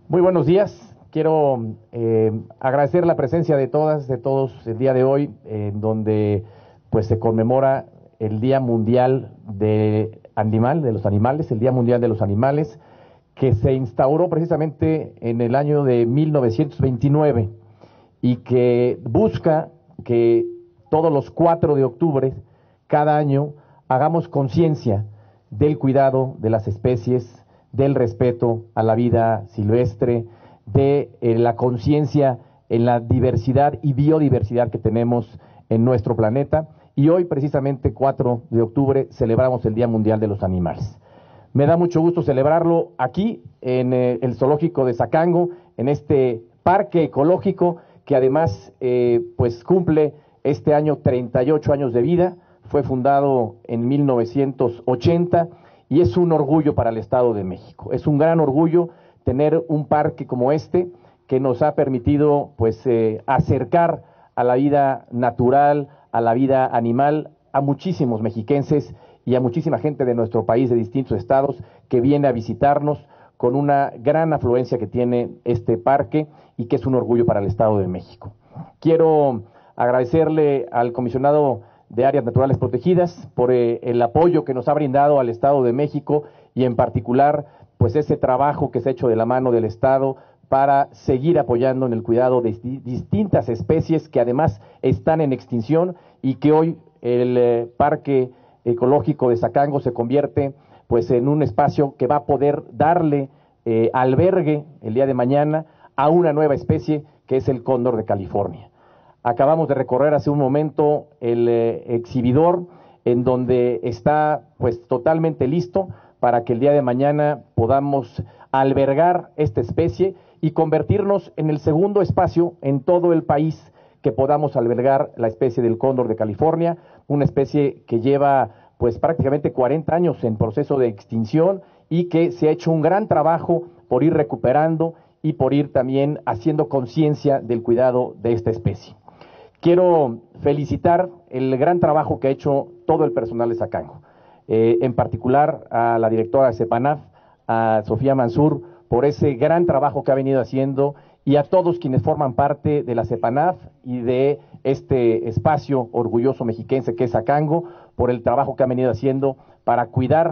Muy buenos días. Quiero agradecer la presencia de todas, de todos el día de hoy, en donde pues se conmemora el Día Mundial de los Animales, el Día Mundial de los Animales, que se instauró precisamente en el año de 1929 y que busca que todos los 4 de octubre, cada año, hagamos conciencia del cuidado de las especies, del respeto a la vida silvestre, de la conciencia en la diversidad y biodiversidad que tenemos en nuestro planeta. Y hoy, precisamente 4 de octubre, celebramos el Día Mundial de los Animales. Me da mucho gusto celebrarlo aquí, en el Zoológico de Zacango, en este parque ecológico que además pues cumple este año 38 años de vida. Fue fundado en 1980 y es un orgullo para el Estado de México. Es un gran orgullo tener un parque como este que nos ha permitido pues acercar a la vida natural, a la vida animal, a muchísimos mexiquenses y a muchísima gente de nuestro país, de distintos estados, que viene a visitarnos con una gran afluencia que tiene este parque y que es un orgullo para el Estado de México. Quiero agradecerle al comisionado de Áreas Naturales Protegidas por el apoyo que nos ha brindado al Estado de México y en particular pues ese trabajo que se ha hecho de la mano del Estado para seguir apoyando en el cuidado de distintas especies que además están en extinción y que hoy el Parque Ecológico de Zacango se convierte pues en un espacio que va a poder darle albergue el día de mañana a una nueva especie que es el cóndor de California. Acabamos de recorrer hace un momento el exhibidor en donde está pues totalmente listo para que el día de mañana podamos albergar esta especie y convertirnos en el segundo espacio en todo el país que podamos albergar la especie del cóndor de California, una especie que lleva pues prácticamente 40 años en proceso de extinción y que se ha hecho un gran trabajo por ir recuperando y por ir también haciendo conciencia del cuidado de esta especie. Quiero felicitar el gran trabajo que ha hecho todo el personal de Zacango, en particular a la directora de CEPANAF, a Sofía Mansur, por ese gran trabajo que ha venido haciendo y a todos quienes forman parte de la CEPANAF y de este espacio orgulloso mexiquense que es Zacango, por el trabajo que han venido haciendo para cuidar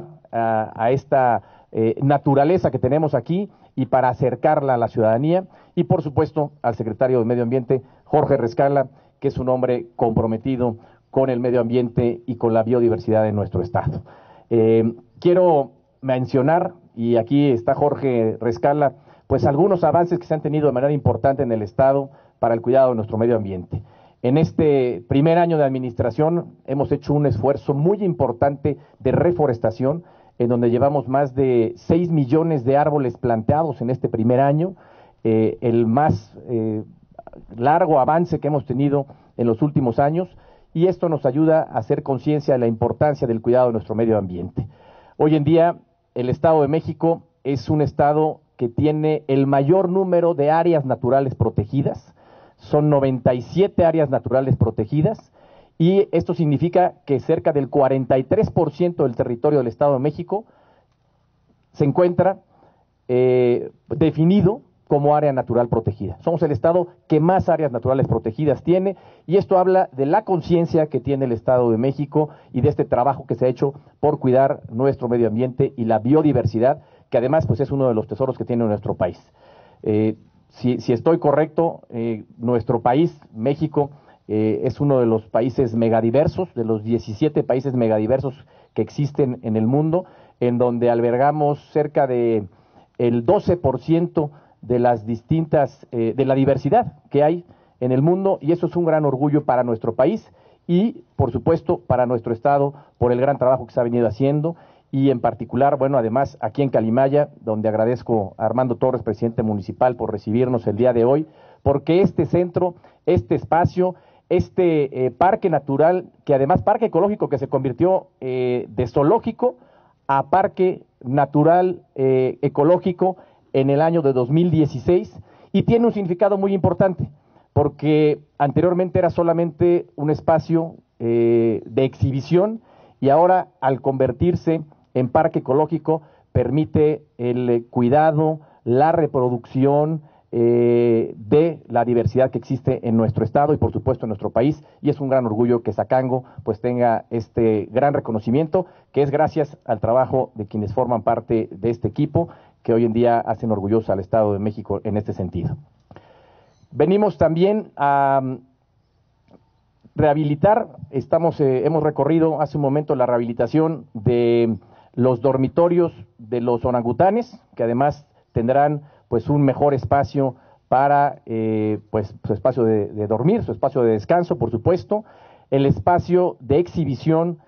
a esta naturaleza que tenemos aquí y para acercarla a la ciudadanía, y por supuesto al secretario de Medio Ambiente, Jorge Rescala, que es un hombre comprometido con el medio ambiente y con la biodiversidad de nuestro estado. Quiero mencionar, y aquí está Jorge Rescala, pues algunos avances que se han tenido de manera importante en el estado para el cuidado de nuestro medio ambiente. En este primer año de administración hemos hecho un esfuerzo muy importante de reforestación, en donde llevamos más de 6 millones de árboles planteados en este primer año, el más largo avance que hemos tenido en los últimos años, y esto nos ayuda a hacer conciencia de la importancia del cuidado de nuestro medio ambiente. Hoy en día el Estado de México es un estado que tiene el mayor número de áreas naturales protegidas, son 97 áreas naturales protegidas, y esto significa que cerca del 43% del territorio del Estado de México se encuentra definido como área natural protegida. Somos el estado que más áreas naturales protegidas tiene, y esto habla de la conciencia que tiene el Estado de México y de este trabajo que se ha hecho por cuidar nuestro medio ambiente y la biodiversidad, que además pues es uno de los tesoros que tiene nuestro país. Si estoy correcto, nuestro país, México, es uno de los países megadiversos, de los 17 países megadiversos que existen en el mundo, en donde albergamos cerca de el 12% de las distintas, de la diversidad que hay en el mundo, y eso es un gran orgullo para nuestro país y, por supuesto, para nuestro estado, por el gran trabajo que se ha venido haciendo, y en particular, bueno, además, aquí en Calimaya, donde agradezco a Armando Torres, presidente municipal, por recibirnos el día de hoy, porque este centro, este espacio, este parque natural, que además parque ecológico que se convirtió de zoológico a parque natural ecológico en el año de 2016, y tiene un significado muy importante, porque anteriormente era solamente un espacio de exhibición, y ahora al convertirse en parque ecológico permite el cuidado, la reproducción de la diversidad que existe en nuestro estado y por supuesto en nuestro país, y es un gran orgullo que Zacango pues tenga este gran reconocimiento, que es gracias al trabajo de quienes forman parte de este equipo, que hoy en día hacen orgulloso al Estado de México en este sentido. Venimos también a rehabilitar, hemos recorrido hace un momento la rehabilitación de los dormitorios de los orangutanes, que además tendrán pues un mejor espacio para pues su espacio de dormir, su espacio de descanso, por supuesto, el espacio de exhibición,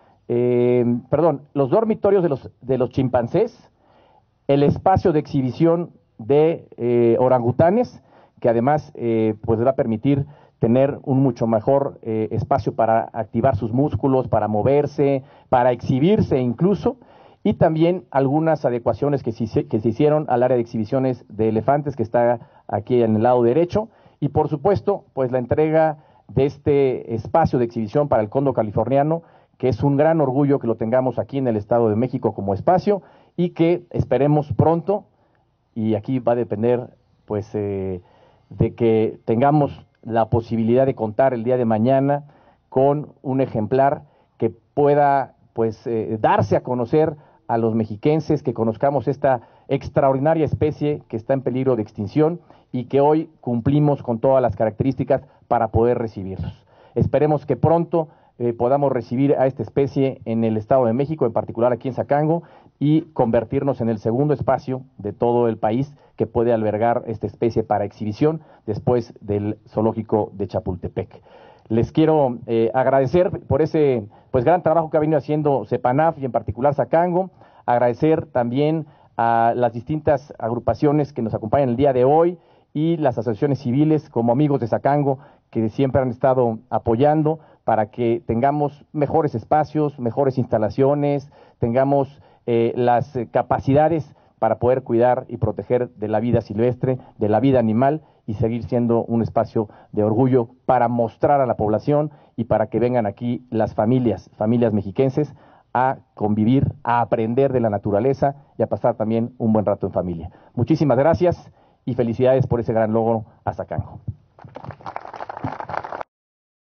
los dormitorios de los chimpancés, el espacio de exhibición de orangutanes, que además pues va a permitir tener un mucho mejor espacio para activar sus músculos, para moverse, para exhibirse incluso, y también algunas adecuaciones que se hicieron al área de exhibiciones de elefantes que está aquí en el lado derecho, y por supuesto, pues la entrega de este espacio de exhibición para el cóndor californiano, que es un gran orgullo que lo tengamos aquí en el Estado de México como espacio, y que esperemos pronto, y aquí va a depender pues de que tengamos la posibilidad de contar el día de mañana con un ejemplar que pueda pues darse a conocer a los mexiquenses, que conozcamos esta extraordinaria especie que está en peligro de extinción y que hoy cumplimos con todas las características para poder recibirlos. Esperemos que pronto podamos recibir a esta especie en el Estado de México, en particular aquí en Zacango, y convertirnos en el segundo espacio de todo el país que puede albergar esta especie para exhibición después del zoológico de Chapultepec. Les quiero agradecer por ese pues gran trabajo que ha venido haciendo CEPANAF y en particular Zacango, agradecer también a las distintas agrupaciones que nos acompañan el día de hoy y las asociaciones civiles como Amigos de Zacango, que siempre han estado apoyando para que tengamos mejores espacios, mejores instalaciones, tengamos las capacidades para poder cuidar y proteger de la vida silvestre, de la vida animal y seguir siendo un espacio de orgullo para mostrar a la población y para que vengan aquí las familias mexiquenses a convivir, a aprender de la naturaleza y a pasar también un buen rato en familia. Muchísimas gracias y felicidades por ese gran logro a Zacango.